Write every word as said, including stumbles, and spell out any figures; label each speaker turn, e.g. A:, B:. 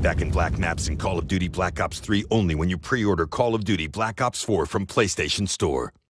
A: Back in Black maps in Call of Duty Black Ops three only when you pre-order Call of Duty Black Ops four from PlayStation Store.